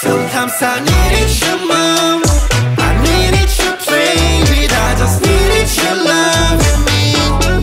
Sometimes I need it your mom, I need it your baby. I just need it your love me.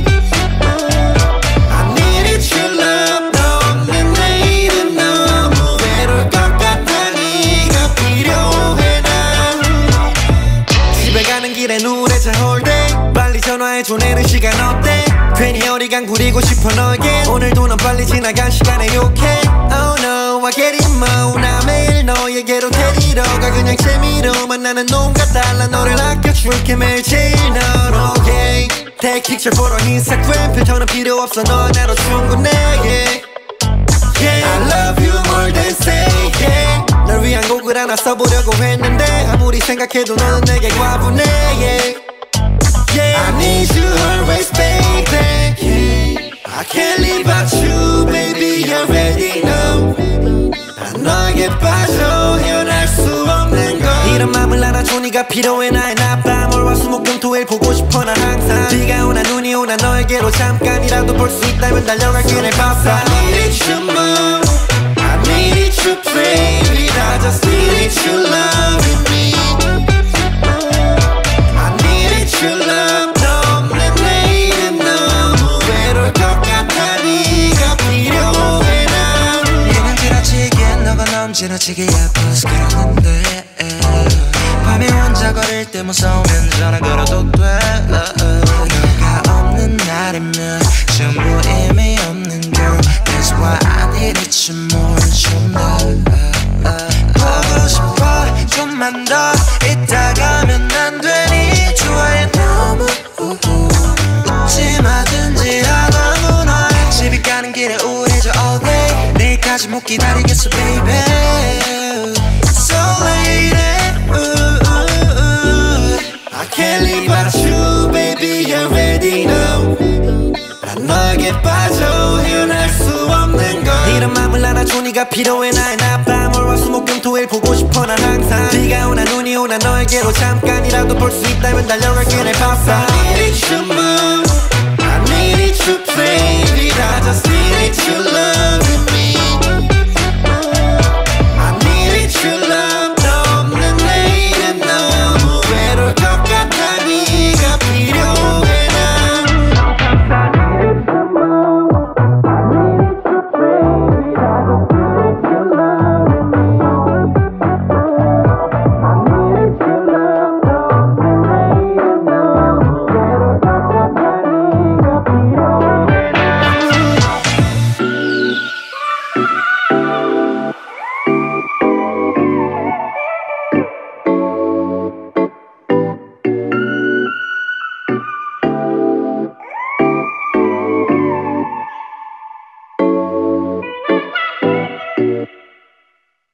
I need it your love. 너 없는 내일은 너무 외로울 것 같아. 네가 필요해 난. 집에 가는 길에 우울해져 all day. 빨리 전화해줘 내는 시간 어때? 괜히 어리광 부리고 싶어 너에게. 오늘도 넌 빨리 지나간 시간에 욕해. Oh no I get it more. 나 매일 너에게로 데리러 가. 그냥 재미로 만나는 놈 같달라. 너를 아껴줄게 매일 제일 넌 okay. Take picture 보러 인스타그램 필터는 필요 없어. 너 하나로 충분해 yeah. Yeah. I love you more than say yeah. 널 위한 곡을 하나 써보려고 했는데 아무리 생각해도 너는 내게 과분해 yeah. Yeah. I need you always baby yeah. I can't live without you baby you already know. 난 너에게 빠져 헤어날 수 없는 걸. 이런 맘을 알아줘 네가 필요해 나의 낮밤. 월화수목금토일 보고 싶어 난 항상. 비가 오나 눈이 오나 너에게로 잠깐이라도 볼 수 있다면 달려갈게 내 밥상. I need it your mom, I need it your baby. I just need it your love in me. I need it your love. 너 없는 내일은 너무 외로울 것 같아. 네가 필요해 난. 얘는 지나치게 너가 너무 지나치게 예뻐서 그러는데 밤에 혼자 거릴 때 무서우면 전화 걸어도 돼. 너가 없는 날이면 전부 의미 없는 girl. That's why I need it you more 좀 더 보고 싶어 좀만 더 있다가면 안 되니. 좋아해 너무 웃지 마든지 하던 너. 집에 가는 길에 우울해져 all day. 내일까지 못 기다리겠어 baby. So late I can't live without you baby you already know. 난 너에게 빠져 헤어날 수 없는 걸. 이런 맘을 알아줘 네가 필요해 나의 낮밤. 월화수목금토일 보고 싶어 난 항상. 비가 오나 눈이 오나 너에게로 잠깐이라도 볼 수 있다면 달려갈게 내 밥상. I need it your mom, I need it your baby. I just need it your love in me.